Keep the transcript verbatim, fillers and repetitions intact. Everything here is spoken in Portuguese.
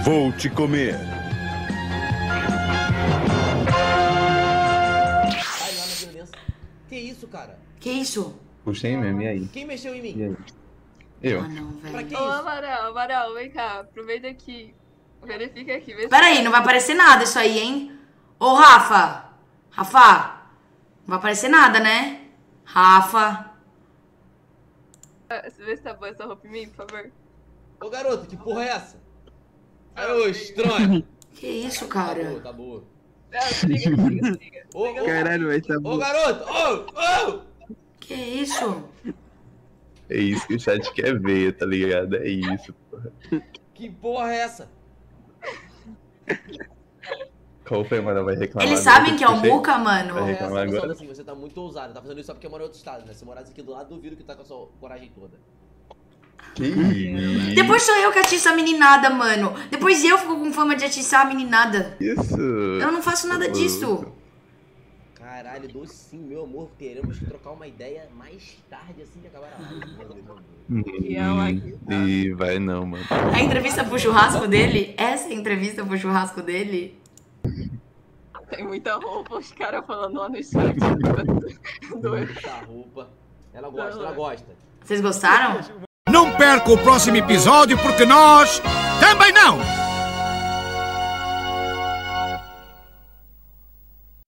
Vou te comer. Ai, lá na violência. Que isso, cara? Que isso? Puxei mesmo, e aí? Quem mexeu em E mim? aí? Eu. Ah, não, Pra velho. que Ô, isso? Amaral, Amaral, vem cá. Aproveita aqui. Verifica aqui. Vê se... Pera aí, não vai aparecer nada isso aí, hein? Ô, Rafa. Rafa. Não vai aparecer nada, né? Rafa. Vê se tá boa essa roupa em mim, por favor. Ô, garoto, que porra é essa? Ai, ô, estranho. Que isso, Tá boa, cara? tá boa. Não, liga, liga, liga. Ô, ô, Caralho, mas tá ô, bom. garoto! Ô, ô! Que isso? É isso que o chat quer ver, tá ligado? É isso, porra. Que porra é essa? Qual foi, mano? Vai reclamar. Eles do sabem que que é o puxei? Muca, Porra mano? é essa? reclamar Pessoal, agora? assim, você tá muito ousado. Tá fazendo isso só porque mora em outro estado, né? Se morasse aqui do lado, duvido que tá com a sua coragem toda. Que isso? Depois sou eu que atiço a meninada, mano. Depois eu fico com fama de atiçar a meninada. Isso? Eu não faço nada disso. Caralho, docinho, meu amor. Teremos que trocar uma ideia mais tarde, assim, de acabar a live. E ela aqui, tá? Ih, vai não, mano. A entrevista pro churrasco dele? Essa é a entrevista pro churrasco dele? Tem muita roupa, os caras falando lá no chat. Doido. Muita roupa. Ela gosta, ela gosta. Vocês gostaram? Não perca o próximo episódio porque nós também não.